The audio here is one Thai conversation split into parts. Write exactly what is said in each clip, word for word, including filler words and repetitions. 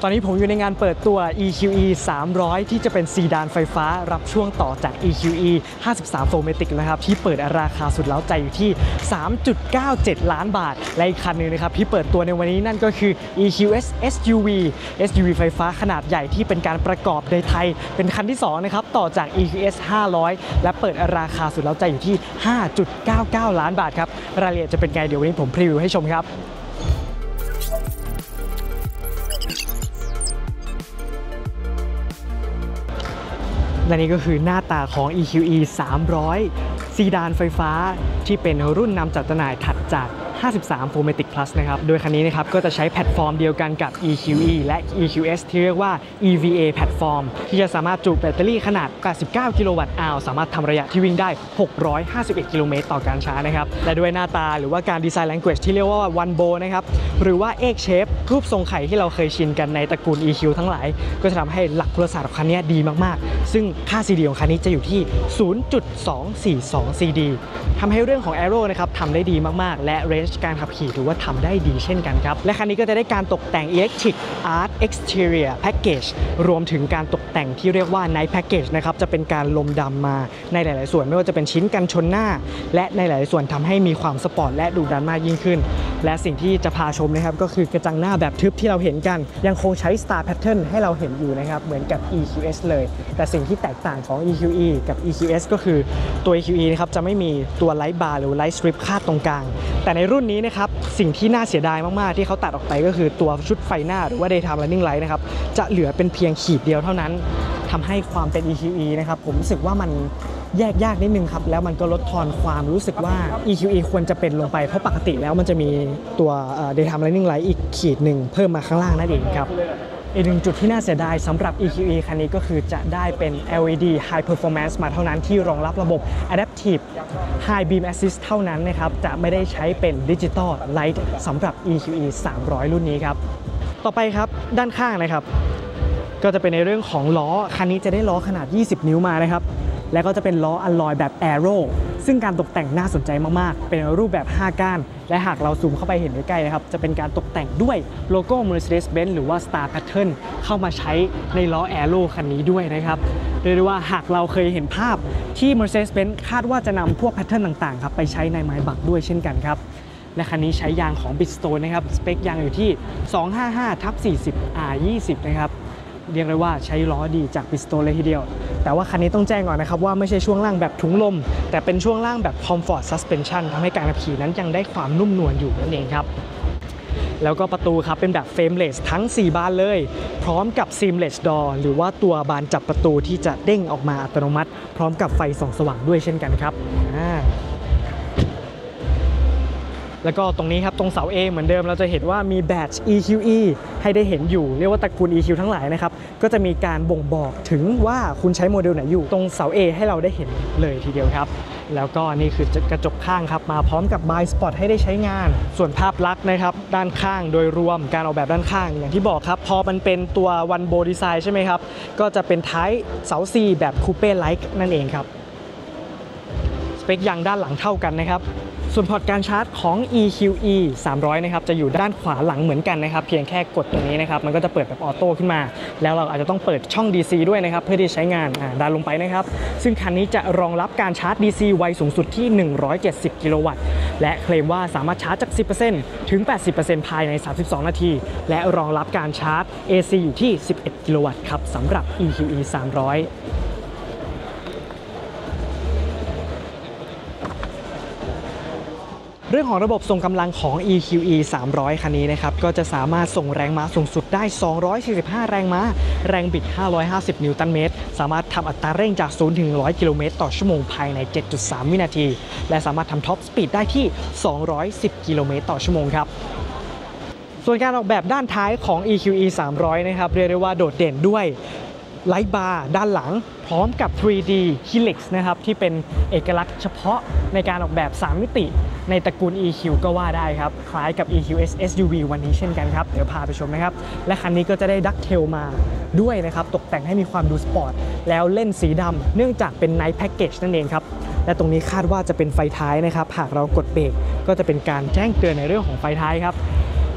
อนนี้ผมอยู่ในงานเปิดตัว อี คิว อี สามร้อย ที่จะเป็นซีดานไฟฟ้ารับช่วงต่อจาก อี คิว อี ห้าสิบสาม โฟร์ แมติก นะครับที่เปิดราคาสุดเล้าใจอยู่ที่ สามจุดเก้าเจ็ด ล้านบาทและอีกคันหนึ่งนะครับที่เปิดตัวในวันนี้นั่นก็คือ อี คิว เอส เอส ยู วี เอส ยู วี ไฟฟ้าขนาดใหญ่ที่เป็นการประกอบในไทยเป็นคันที่สองนะครับต่อจาก อี คิว เอส ห้าร้อย และเปิดราคาสุดเล้าใจอยู่ที่ ห้าจุดเก้าเก้า ล้านบาทครับรายละเอียดจะเป็นไงเดี๋ยววันนี้ผมพรีวิวให้ชมครับและนี่ก็คือหน้าตาของ อี คิว อี สามร้อย ซีดานไฟฟ้าที่เป็นรุ่นนำจัดจำหน่ายถัดจาก ห้าสิบสาม โฟร์ แมติก Plus นะครับโดยคันนี้นะครับก็จะใช้แพลตฟอร์มเดียวกันกับ อี คิว อี และ อี คิว เอส ที่เรียกว่า อี วี เอ แพลตฟอร์มที่จะสามารถจุแบตเตอรี่ขนาด แปดสิบเก้า กิโลวัตต์อาวสามารถทำระยะที่วิ่งได้ หกร้อยห้าสิบเอ็ด กิโลเมตรต่อการชาร์จนะครับและด้วยหน้าตาหรือว่าการดีไซน์ language ที่เรียกว่า One Bow นะครับหรือว่า Egg Shape รูปทรงไข่ที่เราเคยชินกันในตระกูล อี คิว ทั้งหลายก็จะทำให้หลักพลศาสตร์ของคันนี้ดีมากๆซึ่งค่า ซี ดี ของคันนี้จะอยู่ที่ ศูนย์จุดสองสี่สอง ซี ดี ทำให้เรื่องของ Aero นะครับทำได้ดีมากๆและ range การขับขี่ถือว่าทำได้ดีเช่นกันครับและคันนี้ก็จะได้การตกแต่ง Electric Art Exterior Package รวมถึงการตกแต่งที่เรียกว่า Night Package นะครับจะเป็นการลมดำมาในหลายๆส่วนไม่ว่าจะเป็นชิ้นกันชนหน้าและในหลายๆส่วนทำให้มีความสปอร์ตและดุดันมากยิ่งขึ้นและสิ่งที่จะพาชมนะครับก็คือกระจังหน้าแบบทึบที่เราเห็นกันยังคงใช้ Star Pattern ให้เราเห็นอยู่นะครับเหมือนกับ อี คิว เอส เลยแต่สิ่งที่แตกต่างของ อี คิว อี กับ อี คิว เอส ก็คือตัว อี คิว อี นะครับจะไม่มีตัว Light Bar หรือ Light Strip คาดตรงกลางแต่ในรุ่นนี้นะครับสิ่งที่น่าเสียดายมากๆที่เขาตัดออกไปก็คือตัวชุดไฟหน้าหรือว่า Daytime Running Light นะครับจะเหลือเป็นเพียงขีดเดียวเท่านั้นทำให้ความเป็น อี คิว อี นะครับผมรู้สึกว่ามันแยกยากนิดนึงครับแล้วมันก็ลดทอนความรู้สึกว่า อี คิว อี ควรจะเป็นลงไปเพราะปกติแล้วมันจะมีตัว Daytime Running Light อีกขีดหนึ่งเพิ่มมาข้างล่างนั่นเองครับอีกหนึ่งจุดที่น่าเสียดายสำหรับ อี คิว อี คันนี้ก็คือจะได้เป็น แอล อี ดี High Performance มาเท่านั้นที่รองรับระบบ Adaptive High Beam Assist เท่านั้นนะครับจะไม่ได้ใช้เป็น Digital Light สำหรับ อี คิว อี สามร้อย รุ่นนี้ครับต่อไปครับด้านข้างนะครับก็จะเป็นในเรื่องของล้อคันนี้จะได้ล้อขนาดยี่สิบนิ้วมานะครับแล้วก็จะเป็นล้ออัลลอยแบบ Aero ซึ่งการตกแต่งน่าสนใจมากๆเป็นรูปแบบห้าก้านและหากเราซูมเข้าไปเห็นใกล้ๆนะครับจะเป็นการตกแต่งด้วยโลโก้ Mercedes-Benz หรือว่า Star Pattern เข้ามาใช้ในล้อ Aero คันนี้ด้วยนะครับเรียกได้ว่าหากเราเคยเห็นภาพที่ Mercedes-Benz คาดว่าจะนำพวก Pattern ต่างๆครับไปใช้ในไมบักด้วยเช่นกันครับและคันนี้ใช้ยางของ Bridgestone นะครับสเปคยางอยู่ที่ สองห้าห้า สี่สิบ อาร์ ยี่สิบ นะครับเรียกได้ว่าใช้ล้อดีจาก Bridgestone เลยทีเดียวแต่ว่าคันนี้ต้องแจ้งก่อนนะครับว่าไม่ใช่ช่วงล่างแบบถุงลมแต่เป็นช่วงล่างแบบ Comfort Suspension ทำให้การขับขี่นั้นยังได้ความนุ่มนวลอยู่นั่นเองครับแล้วก็ประตูครับเป็นแบบ Frameless ทั้งสี่บานเลยพร้อมกับ Seamless Door หรือว่าตัวบานจับประตูที่จะเด้งออกมาอัตโนมัติพร้อมกับไฟส่องสว่างด้วยเช่นกันครับแล้วก็ตรงนี้ครับตรงเสา A เหมือนเดิมเราจะเห็นว่ามีแบตช์ อี คิว อี ให้ได้เห็นอยู่เรียกว่าตระกูล อี คิว ทั้งหลายนะครับก็จะมีการบ่งบอกถึงว่าคุณใช้โมเดลไหนอยู่ตรงเสา A ให้เราได้เห็นเลยทีเดียวครับแล้วก็นี่คือกระจกข้างครับมาพร้อมกับ Blind Spot ให้ได้ใช้งานส่วนภาพลักษณ์นะครับด้านข้างโดยรวมการออกแบบด้านข้างอย่างที่บอกครับพอมันเป็นตัว One Bow Design ใช่ไหมครับก็จะเป็นท้ายเสา C แบบ Coupe Like นั่นเองครับสเปคยางด้านหลังเท่ากันนะครับส่วนพอร์ตการชาร์จของ อี คิว อี สามร้อย นะครับจะอยู่ด้านขวาหลังเหมือนกันนะครับเพียงแค่กดตรงนี้นะครับมันก็จะเปิดแบบออโต้ขึ้นมาแล้วเราอาจจะต้องเปิดช่อง ดี ซี ด้วยนะครับเพื่อที่ใช้งานดันลงไปนะครับซึ่งคันนี้จะรองรับการชาร์จ ดี ซี ไวสูงสุดที่หนึ่งร้อยเจ็ดสิบกิโลวัตต์และเคลมว่าสามารถชาร์จจาก สิบเปอร์เซ็นต์ ถึง แปดสิบเปอร์เซ็นต์ ภายในสามสิบสองนาทีและรองรับการชาร์จ เอ ซี อยู่ที่สิบเอ็ดกิโลวัตต์ครับสำหรับ อี คิว อี สามร้อยเรื่องของระบบส่งกำลังของ อี คิว อี สามร้อย คันนี้นะครับก็จะสามารถส่งแรงม้าสูงสุดได้สองร้อยสี่สิบห้าแรงม้าแรงบิดห้าร้อยห้าสิบนิวตันเมตรสามารถทำอัตราเร่งจากศูนย์ถึงหนึ่งร้อยกิโลเมตรต่อชั่วโมงภายใน เจ็ดจุดสาม วินาทีและสามารถทำท็อปสปีดได้ที่สองร้อยสิบกิโลเมตรต่อชั่วโมงครับส่วนการออกแบบด้านท้ายของ อี คิว อี สามร้อย นะครับเรียกได้ว่าโดดเด่นด้วยไลท์บาร์ด้านหลังพร้อมกับ ทรี ดี Helix นะครับที่เป็นเอกลักษณ์เฉพาะในการออกแบบสามมิติในตระกูล อี คิว ก็ว่าได้ครับคล้ายกับ อี คิว เอส เอส ยู วี วันนี้เช่นกันครับเดี๋ยวพาไปชมนะครับและคันนี้ก็จะได้ดักเทลมาด้วยนะครับตกแต่งให้มีความดูสปอร์ตแล้วเล่นสีดำเนื่องจากเป็น Night Package นั่นเองครับและตรงนี้คาดว่าจะเป็นไฟท้ายนะครับหากเรากดเบรกก็จะเป็นการแจ้งเตือนในเรื่องของไฟท้ายครับ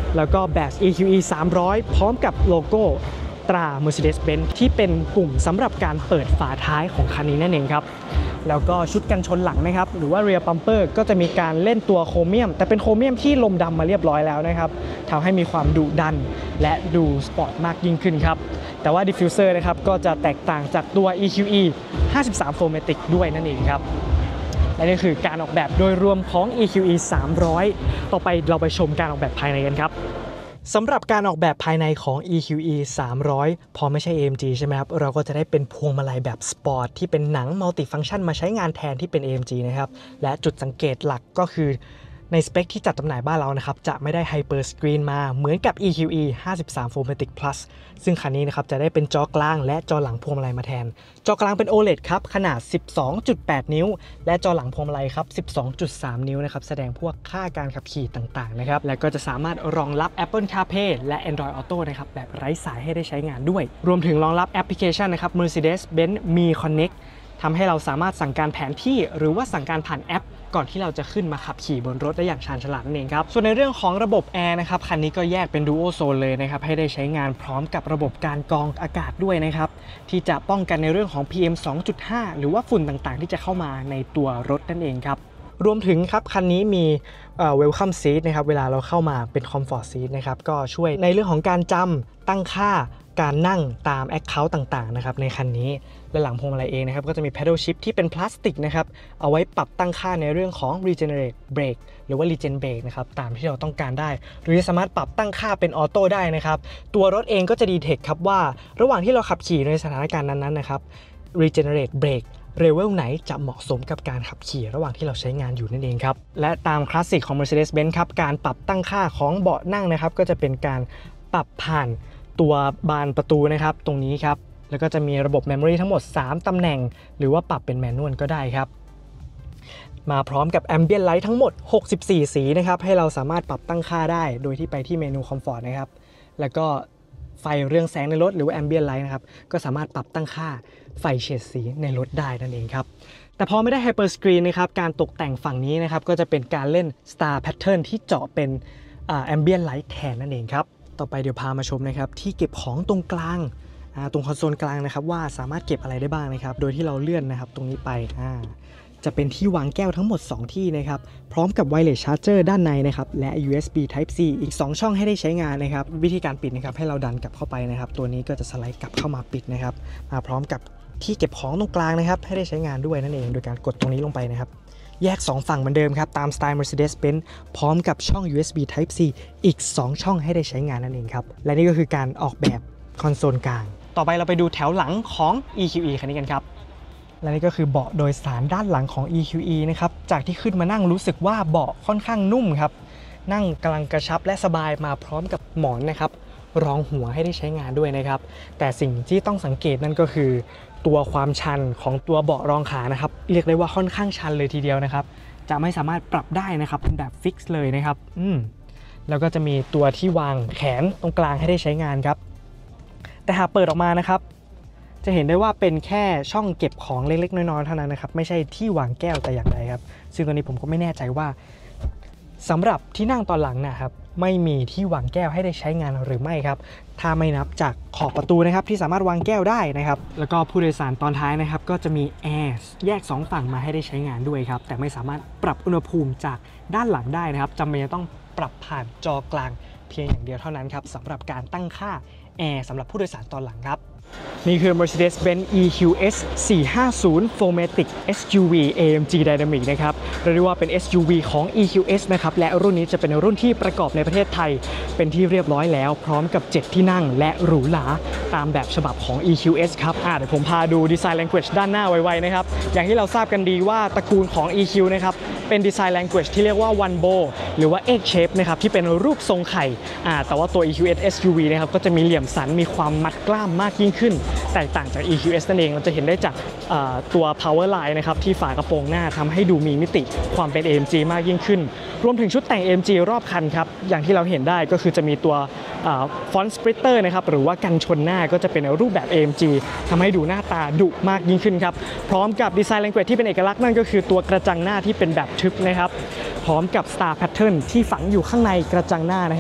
แล้วก็แบต อี คิว อี สามร้อยพร้อมกับโลโก้ตรา Mercedes-Benz ที่เป็นปุ่มสำหรับการเปิดฝาท้ายของคันนี้นั่นเองครับแล้วก็ชุดกันชนหลังนะครับหรือว่า Rear Bumper ก็จะมีการเล่นตัวโครเมียมแต่เป็นโครเมียมที่ลมดำมาเรียบร้อยแล้วนะครับทำให้มีความดุดันและดูสปอร์ตมากยิ่งขึ้นครับแต่ว่า Diffuser นะครับก็จะแตกต่างจากตัว อี คิว อี ห้าสิบสาม โฟร์ แมติก ด้วยนั่นเองครับและนี่คือการออกแบบโดยรวมของ อี คิว อี สามร้อยต่อไปเราไปชมการออกแบบภายในกันครับสำหรับการออกแบบภายในของ อี คิว อี สามร้อยพอไม่ใช่ เอ เอ็ม จี ใช่ไหมครับเราก็จะได้เป็นพวงมาลัยแบบสปอร์ตที่เป็นหนังมัลติฟังก์ชันมาใช้งานแทนที่เป็น เอ เอ็ม จี นะครับและจุดสังเกตหลักก็คือในสเปคที่จัดจำหน่ายบ้านเรานะครับจะไม่ได้ไฮเปอร์สกรีนมาเหมือนกับ อี คิว อี ห้าสิบสาม โฟร์ แมติก Plus ซึ่งคันนี้นะครับจะได้เป็นจอกลางและจอหลังพวงมาลัยมาแทนจอกลางเป็น โอ แอล อี ดี ครับขนาด สิบสองจุดแปด นิ้วและจอหลังพวงมาลัยครับ สิบสองจุดสาม นิ้วนะครับแสดงพวกค่าการขับขี่ต่างๆนะครับและก็จะสามารถรองรับ Apple CarPlay และ Android Auto นะครับแบบไร้สายให้ได้ใช้งานด้วยรวมถึงรองรับแอปพลิเคชันนะครับ Mercedes-Benz Me Connect ทำให้เราสามารถสั่งการแผนที่หรือว่าสั่งการผ่านแอปก่อนที่เราจะขึ้นมาขับขี่บนรถได้อย่างชาญฉลาดนั่นเองครับส่วนในเรื่องของระบบแอร์นะครับคันนี้ก็แยกเป็น Dual Zone เลยนะครับให้ได้ใช้งานพร้อมกับระบบการกรองอากาศด้วยนะครับที่จะป้องกันในเรื่องของ พี เอ็ม สองจุดห้า หรือว่าฝุ่นต่างๆที่จะเข้ามาในตัวรถนั่นเองครับรวมถึงครับคันนี้มี Welcome Seat นะครับเวลาเราเข้ามาเป็น Comfort Seat นะครับก็ช่วยในเรื่องของการจำตั้งค่าการนั่งตาม Account ต่างๆนะครับในคันนี้และหลังพวงมาลัยเองนะครับก็จะมี Paddle Shift ที่เป็นพลาสติกนะครับเอาไว้ปรับตั้งค่าในเรื่องของ Regenerate Brake หรือว่า Regen Brake นะครับตามที่เราต้องการได้หรือสามารถปรับตั้งค่าเป็นออโต้ได้นะครับตัวรถเองก็จะดีเทคครับว่าระหว่างที่เราขับขี่ในสถานการณ์นั้นๆนะครับ Regenerate Brakeเลเวลไหนจะเหมาะสมกับการขับขี่ระหว่างที่เราใช้งานอยู่นั่นเองครับและตามคลาสสิกของ Mercedes-Benz ครับการปรับตั้งค่าของเบาะนั่งนะครับก็จะเป็นการปรับผ่านตัวบานประตูนะครับตรงนี้ครับแล้วก็จะมีระบบ Memory ทั้งหมดสามตำแหน่งหรือว่าปรับเป็นแมนนวลก็ได้ครับมาพร้อมกับ Ambient Light ทั้งหมดหกสิบสี่สีนะครับให้เราสามารถปรับตั้งค่าได้โดยที่ไปที่เมนู Comfort นะครับแล้วก็ไฟเรืองแสงในรถหรือว่า Ambient Light นะครับก็สามารถปรับตั้งค่าไฟเฉดสีในรถได้นั่นเองครับแต่พอไม่ได้ Hyper Screen นะครับการตกแต่งฝั่งนี้นะครับก็จะเป็นการเล่น Star Pattern ที่เจาะเป็นอ่า Ambient Light แทนนั่นเองครับต่อไปเดี๋ยวพามาชมนะครับที่เก็บของตรงกลางตรงคอนโซลกลางนะครับว่าสามารถเก็บอะไรได้บ้างนะครับโดยที่เราเลื่อนนะครับตรงนี้ไปจะเป็นที่วางแก้วทั้งหมดสองที่นะครับพร้อมกับ Wireless Charger ด้านในนะครับและ ยู เอส บี Type C อีกสองช่องให้ได้ใช้งานนะครับวิธีการปิดนะครับให้เราดันกลับเข้าไปนะครับตัวนี้ก็จะสไลด์กลับเข้ามาปิดนะครับมาพร้อมกับที่เก็บของตรงกลางนะครับให้ได้ใช้งานด้วยนั่นเองโดยการกดตรงนี้ลงไปนะครับแยกสองฝั่งเหมือนเดิมครับตามสไตล์ Mercedes-Benz พร้อมกับช่อง ยู เอส บี Type C อีกสองช่องให้ได้ใช้งานนั่นเองครับและนี่ก็คือการออกแบบคอนโซลกลางต่อไปเราไปดูแถวหลังของ อี คิว อี คันนี้กันครับและนี่ก็คือเบาะโดยสารด้านหลังของ อี คิว อี นะครับจากที่ขึ้นมานั่งรู้สึกว่าเบาะค่อนข้างนุ่มครับนั่งกำลังกระชับและสบายมาพร้อมกับหมอนนะครับรองหัวให้ได้ใช้งานด้วยนะครับแต่สิ่งที่ต้องสังเกตนั่นก็คือตัวความชันของตัวเบาะรองขานะครับเรียกได้ว่าค่อนข้างชันเลยทีเดียวนะครับจะไม่สามารถปรับได้นะครับเป็นแบบฟิกซ์เลยนะครับอืมแล้วก็จะมีตัวที่วางแขนตรงกลางให้ได้ใช้งานครับแต่หากเปิดออกมานะครับจะเห็นได้ว่าเป็นแค่ช่องเก็บของเล็กๆน้อยๆเท่านั้นนะครับไม่ใช่ที่วางแก้วแต่อย่างใดครับซึ่งตอนนี้ผมก็ไม่แน่ใจว่าสำหรับที่นั่งตอนหลังนะครับไม่มีที่วางแก้วให้ได้ใช้งานหรือไม่ครับถ้าไม่นับจากขอบประตูนะครับที่สามารถวางแก้วได้นะครับแล้วก็ผู้โดยสารตอนท้ายนะครับก็จะมีแอร์แยกสองฝั่งมาให้ได้ใช้งานด้วยครับแต่ไม่สามารถปรับอุณหภูมิจากด้านหลังได้นะครับจำเป็นจะต้องปรับผ่านจอกลางเพียงอย่างเดียวเท่านั้นครับสำหรับการตั้งค่าแอร์สำหรับผู้โดยสารตอนหลังครับนี่คือ Mercedes-Benz อี คิว เอส สี่ ห้าศูนย์ โฟร์ แมติก เอส ยู วี เอ เอ็ม จี Dynamic นะครับเรียกว่าเป็น เอส ยู วี ของ อี คิว เอส นะครับและรุ่นนี้จะเป็นรุ่นที่ประกอบในประเทศไทยเป็นที่เรียบร้อยแล้วพร้อมกับเจ็ดที่นั่งและหรูหราตามแบบฉบับของ อี คิว เอส ครับอ่ะเดี๋ยวผมพาดู Design Language ด้านหน้าไวๆนะครับอย่างที่เราทราบกันดีว่าตระกูลของ อี คิว นะครับเป็น Design Language ที่เรียกว่า One Bow หรือว่า Egg Shape นะครับที่เป็นรูปทรงไข่อ่าแต่ว่าตัว อี คิว เอส เอส ยู วี นะครับก็จะมีเหลี่ยมสันมีความมัดกล้ามมากยิ่งขึ้นแตกต่างจาก อี คิว เอส นั่นเองเราจะเห็นได้จากตัว power line นะครับที่ฝากระโปรงหน้าทำให้ดูมีมิติความเป็น เอ เอ็ม จี มากยิ่งขึ้นรวมถึงชุดแต่ง เอ เอ็ม จี รอบคันครับอย่างที่เราเห็นได้ก็คือจะมีตัวฟอนต์สปริตเตอร์นะครับหรือว่ากันชนหน้าก็จะเป็นรูปแบบ เอ เอ็ม จี ทำให้ดูหน้าตาดุมากยิ่งขึ้นครับพร้อมกับดีไซน์ language ที่เป็นเอกลักษณ์นั่นก็คือตัวกระจังหน้าที่เป็นแบบทึบนะครับพร้อมกับ Star Pattern ที่ฝังอยู่ข้างในกระจังหน้านะครับ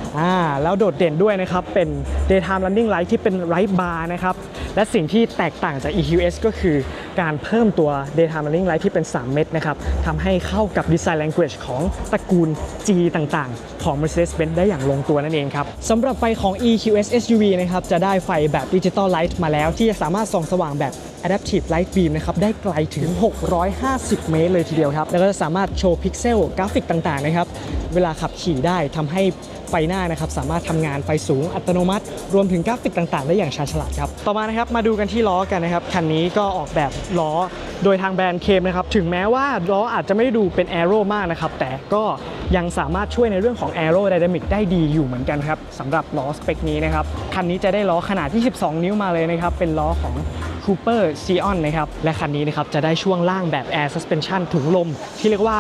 อ่าแล้วโดดเด่นด้วยนะครับเป็น daytime running light ที่เป็น light bar นะครับและสิ่งที่แตกต่างจาก อี คิว เอส ก็คือการเพิ่มตัว daytime running light ที่เป็นสามเม็ดนะครับทำให้เข้ากับ design language ของตระกูล G ต่างๆของ Mercedes-Benz ได้อย่างลงตัวนั่นเองครับสำหรับไฟของ อี คิว เอส เอส ยู วี นะครับจะได้ไฟแบบ Digital Light มาแล้วที่จะสามารถส่องสว่างแบบ Adaptive Light Beam นะครับได้ไกลถึงหกร้อยห้าสิบเมตรเลยทีเดียวครับแล้วก็จะสามารถโชว์พิกเซลกราฟิกต่างๆนะครับเวลาขับขี่ได้ทำให้ไฟหน้านะครับสามารถทำงานไฟสูงอัตโนมัติรวมถึงกราฟิกต่างๆได้อย่างชาญฉลาดครับต่อมานะครับมาดูกันที่ล้อกันนะครับคันนี้ก็ออกแบบล้อโดยทางแบรนด์เคมนะครับถึงแม้ว่าล้ออาจจะไม่ได้ดูเป็นแอโร่มากนะครับแต่ก็ยังสามารถช่วยในเรื่องของแอโรไดนามิกได้ดีอยู่เหมือนกันครับสำหรับล้อสเปคนี้นะครับคันนี้จะได้ล้อขนาดยี่สิบสองนิ้วมาเลยนะครับเป็นล้อของ Cooper Sion นะครับและคันนี้นะครับจะได้ช่วงล่างแบบ Air Suspension ถุงลมที่เรียกว่า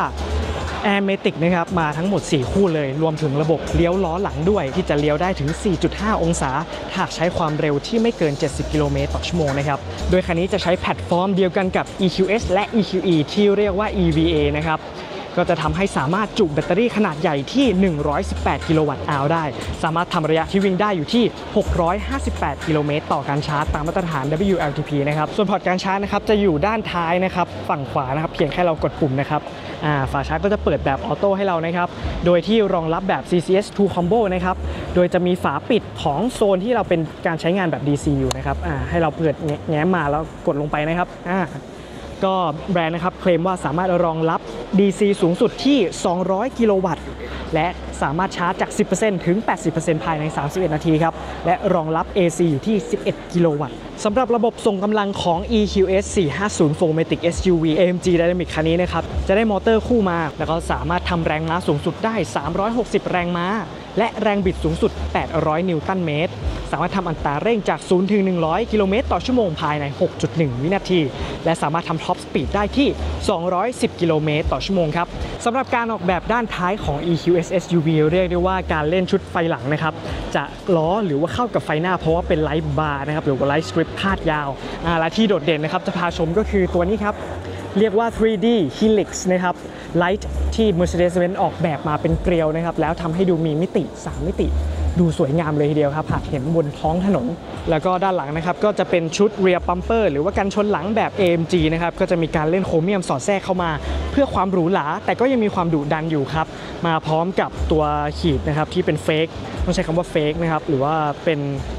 Air Matic นะครับมาทั้งหมดสี่คู่เลยรวมถึงระบบเลี้ยวล้อหลังด้วยที่จะเลี้ยวได้ถึง สี่จุดห้า องศาหากใช้ความเร็วที่ไม่เกินเจ็ดสิบกิโลเมตรต่อชั่วโมงนะครับโดยคันนี้จะใช้แพลตฟอร์มเดียวกันกับ อี คิว เอส และ อี คิว อี ที่เรียกว่า อี วี เอ นะครับก็จะทำให้สามารถจุแบตเตอรี่ขนาดใหญ่ที่หนึ่งร้อยสิบแปดกิโลวัตต์อาวได้สามารถทำระยะที่วิ่งได้อยู่ที่หกร้อยห้าสิบแปดกิโลเมตรต่อการชาร์จตามมาตรฐาน ดับเบิลยู แอล ที พี นะครับส่วนพอร์ตการชาร์จนะครับจะอยู่ด้านท้ายนะครับฝั่งขวานะครับเพียงแค่เรากดปุ่มนะครับอ่าฝาชาร์จก็จะเปิดแบบออโต้ให้เรานะครับโดยที่รองรับแบบ ซี ซี เอส ทู Combo นะครับโดยจะมีฝาปิดของโซนที่เราเป็นการใช้งานแบบ ดี ซี อยู่นะครับอ่าให้เราเปิดแง้มมาแล้วกดลงไปนะครับอ่าก็แบรนด์นะครับเคลมว่าสามารถรองรับ ดี ซี สูงสุดที่สองร้อยกิโลวัตต์และสามารถชาร์จจาก สิบเปอร์เซ็นต์ ถึง แปดสิบเปอร์เซ็นต์ ภายในสามสิบเอ็ดนาทีครับและรองรับ เอ ซี อยู่ที่สิบเอ็ดกิโลวัตต์สำหรับระบบส่งกำลังของ อี คิว เอส สี่ห้าศูนย์ โฟร์ Matic เอส ยู วี เอ เอ็ม จี Dynamic คันนี้นะครับจะได้มอเตอร์คู่มาแล้วก็สามารถทำแรงม้าสูงสุดได้สามร้อยหกสิบแรงม้าและแรงบิดสูงสุดแปดร้อยนิวตันเมตรสามารถทำอัตราเร่งจากศูนย์ถึงหนึ่งร้อยกิโลเมตรต่อชั่วโมงภายใน หกจุดหนึ่ง วินาทีและสามารถทำท็อปสปีดได้ที่สองร้อยสิบกิโลเมตรต่อชั่วโมงครับสำหรับการออกแบบด้านท้ายของ อี คิว เอส เอส ยู วี เรียกได้ว่าการเล่นชุดไฟหลังนะครับจะล้อหรือว่าเข้ากับไฟหน้าเพราะว่าเป็นไลท์บาร์นะครับหรือว่าไลท์สตริปคาดยาวอ่าและที่โดดเด่นนะครับจะพาชมก็คือตัวนี้ครับเรียกว่า ทรี ดี Helix นะครับไลท์ที่ Mercedes-Benz ออกแบบมาเป็นเกลียวนะครับแล้วทำให้ดูมีมิติสามมิติดูสวยงามเลยทีเดียวครับหากเห็นบนท้องถนนแล้วก็ด้านหลังนะครับก็จะเป็นชุด Rear Bumper หรือว่ากันชนหลังแบบ เอ เอ็ม จี นะครับก็จะมีการเล่นโครเมียมสอดแทรกเข้ามาเพื่อความหรูหราแต่ก็ยังมีความดุดันอยู่ครับมาพร้อมกับตัวขีดนะครับที่เป็นเฟกต้องใช้คำว่าเฟกนะครับหรือว่าเป็น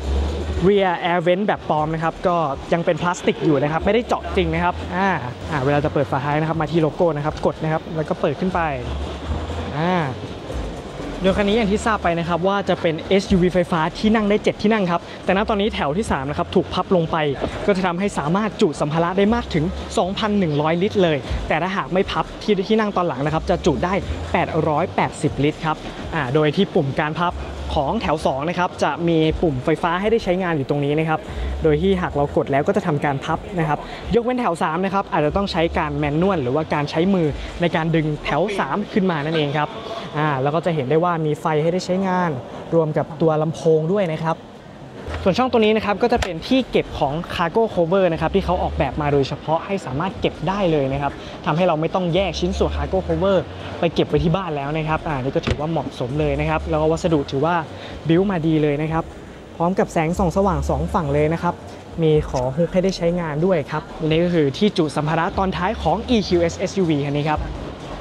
Rear Air Vent แบบปลอมนะครับก็ยังเป็นพลาสติกอยู่นะครับไม่ได้เจาะจริงนะครับอ่าอ่าเวลาจะเปิดฝาท้ายนะครับมาที่โลโก้นะครับกดนะครับแล้วก็เปิดขึ้นไปอ่าโดยคันนี้อย่างที่ทราบไปนะครับว่าจะเป็น เอส ยู วี ไฟฟ้าที่นั่งได้เจ็ดที่นั่งครับแต่ณตอนนี้แถวที่สามนะครับถูกพับลงไปก็จะทำให้สามารถจุสัมภาระได้มากถึง สองพันหนึ่งร้อย ลิตรเลยแต่ถ้าหากไม่พับที่ที่นั่งตอนหลังนะครับจะจุได้แปดร้อยแปดสิบลิตรครับอ่าโดยที่ปุ่มการพับของแถวสองนะครับจะมีปุ่มไฟฟ้าให้ได้ใช้งานอยู่ตรงนี้นะครับโดยที่หากเรากดแล้วก็จะทำการพับนะครับยกเว้นแถวสามนะครับอาจจะต้องใช้การแมนนวลหรือว่าการใช้มือในการดึงแถวสามขึ้นมานั่นเองครับอ่าแล้วก็จะเห็นได้ว่ามีไฟให้ได้ใช้งานรวมกับตัวลำโพงด้วยนะครับส่วนช่องตัวนี้นะครับก็จะเป็นที่เก็บของ Cargo Cover นะครับที่เขาออกแบบมาโดยเฉพาะให้สามารถเก็บได้เลยนะครับทำให้เราไม่ต้องแยกชิ้นส่วน Cargo Cover ไปเก็บไว้ที่บ้านแล้วนะครับอ่านี่ก็ถือว่าเหมาะสมเลยนะครับแล้วก็วัสดุถือว่าบิวมาดีเลยนะครับพร้อมกับแสงส่องสว่างสองฝั่งเลยนะครับมีขอฮุกให้ได้ใช้งานด้วยครับนี่ก็คือที่จุสัมภาระตอนท้ายของ อี คิว เอส เอส ยู วี คันนี้ครับ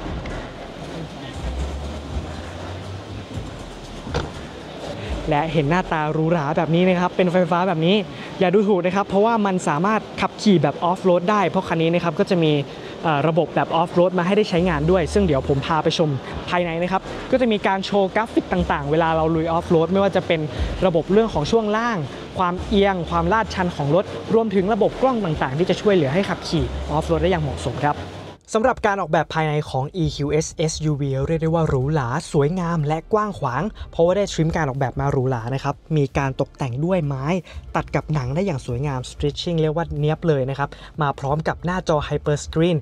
และเห็นหน้าตาหรูหราแบบนี้นะครับเป็นไฟฟ้าแบบนี้อย่าดูถูกนะครับเพราะว่ามันสามารถขับขี่แบบออฟโรดได้เพราะคันนี้นะครับก็จะมีระบบแบบออฟโรดมาให้ได้ใช้งานด้วยซึ่งเดี๋ยวผมพาไปชมภายในนะครับก็จะมีการโชว์กราฟิกต่างๆเวลาเราลุยออฟโรดไม่ว่าจะเป็นระบบเรื่องของช่วงล่างความเอียงความลาดชันของรถรวมถึงระบบกล้องต่างๆที่จะช่วยเหลือให้ขับขี่ออฟโรดได้อย่างเหมาะสมครับสำหรับการออกแบบภายในของ อี คิว เอส เอส ยู วี เรียกได้ว่าหรูหราสวยงามและกว้างขวางเพราะว่าได้ทริมการออกแบบมาหรูหรานะครับมีการตกแต่งด้วยไม้ตัดกับหนังได้อย่างสวยงาม Stitching เรียกว่าเนียบเลยนะครับมาพร้อมกับหน้าจอ Hyper Screen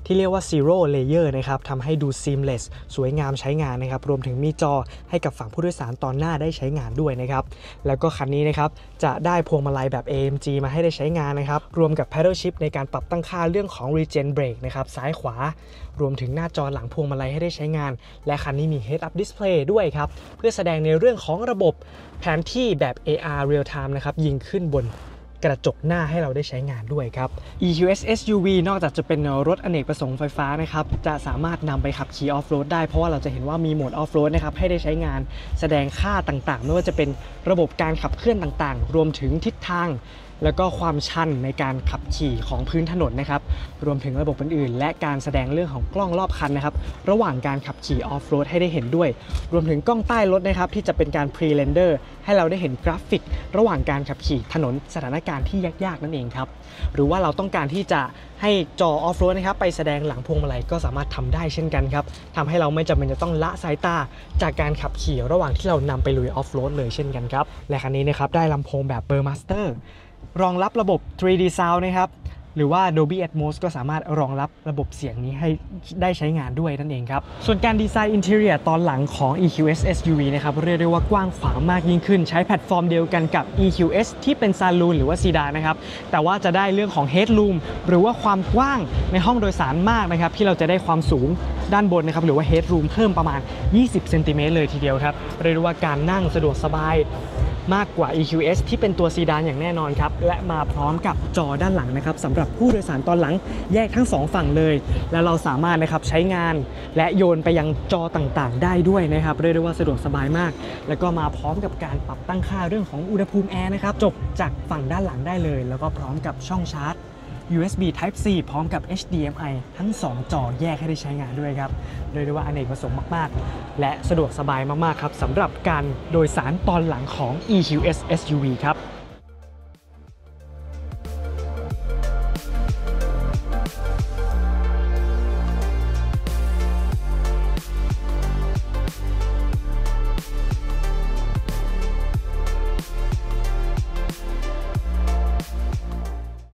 ที่เรียกว่า Zero Layer นะครับทำให้ดู seamless สวยงามใช้งานนะครับรวมถึงมีจอให้กับฝั่งผู้โดยสารตอนหน้าได้ใช้งานด้วยนะครับแล้วก็คันนี้นะครับจะได้พวงมาลัยแบบ เอ เอ็ม จี มาให้ได้ใช้งานนะครับรวมกับ Paddle Shift ในการปรับตั้งค่าเรื่องของ Regen Brake นะครับซ้ายขวารวมถึงหน้าจอหลังพวงมาลัยให้ได้ใช้งานและคันนี้มี Head Up Display ด้วยครับเพื่อแสดงในเรื่องของระบบแผนที่แบบ เอ อาร์ Real Time นะครับยิงขึ้นบนกระจกหน้าให้เราได้ใช้งานด้วยครับ อี คิว เอส เอส ยู วี นอกจากจะเป็นรถอเนกประสงค์ไฟฟ้านะครับจะสามารถนำไปขับขี่ออฟโรดได้เพราะว่าเราจะเห็นว่ามีโหมดออฟโรดนะครับให้ได้ใช้งานแสดงค่าต่างๆไม่ว่าจะเป็นระบบการขับเคลื่อนต่างๆรวมถึงทิศทางแล้วก็ความชันในการขับขี่ของพื้นถนนนะครับรวมถึงระบบอื่นๆและการแสดงเรื่องของกล้องรอบคันนะครับระหว่างการขับขี่ออฟโรดให้ได้เห็นด้วยรวมถึงกล้องใต้รถนะครับที่จะเป็นการพรีเรนเดอร์ให้เราได้เห็นกราฟิกระหว่างการขับขี่ถนนสถานการณ์ที่ยากๆนั่นเองครับหรือว่าเราต้องการที่จะให้จอออฟโรดนะครับไปแสดงหลังพวงมาลัยก็สามารถทำได้เช่นกันครับทำให้เราไม่จำเป็นจะต้องละสายตาจากการขับขี่ระหว่างที่เรานำไปลุยออฟโรดเลยเช่นกันครับและคันนี้นะครับได้ลำโพงแบบ Burmesterรองรับระบบ ทรี ดี Sound นะครับหรือว่า Dolby Atmos ก็สามารถรองรับระบบเสียงนี้ให้ได้ใช้งานด้วยนั่นเองครับส่วนการดีไซน์ Interior ตอนหลังของ อี คิว เอส เอส ยู วี นะครับเรียกได้ว่ากว้างขวางมากยิ่งขึ้นใช้แพลตฟอร์มเดียวกันกับ อี คิว เอส ที่เป็น Saloon หรือว่าซีดานนะครับแต่ว่าจะได้เรื่องของ Headroom หรือว่าความกว้างในห้องโดยสารมากนะครับที่เราจะได้ความสูงด้านบนนะครับหรือว่า Headroom เพิ่มประมาณยี่สิบเซนติเมตรเลยทีเดียวครับเรียกได้ว่าการนั่งสะดวกสบายมากกว่า อี คิว เอส ที่เป็นตัวซีดานอย่างแน่นอนครับและมาพร้อมกับจอด้านหลังนะครับสำหรับผู้โดยสารตอนหลังแยกทั้งสองฝั่งเลยและเราสามารถนะครับใช้งานและโยนไปยังจอต่างๆได้ด้วยนะครับเรียกได้ว่าสะดวกสบายมากแล้วก็มาพร้อมกับการปรับตั้งค่าเรื่องของอุณหภูมิแอร์นะครับจบจากฝั่งด้านหลังได้เลยแล้วก็พร้อมกับช่องชาร์จยู เอส บี Type C พร้อมกับ เอช ดี เอ็ม ไอ ทั้งสองจอแยกให้ได้ใช้งานด้วยครับเรียกได้ว่าอเนกประสงค์มากๆและสะดวกสบายมากๆครับสำหรับการโดยสารตอนหลังของ อี คิว เอส เอส ยู วี ครับ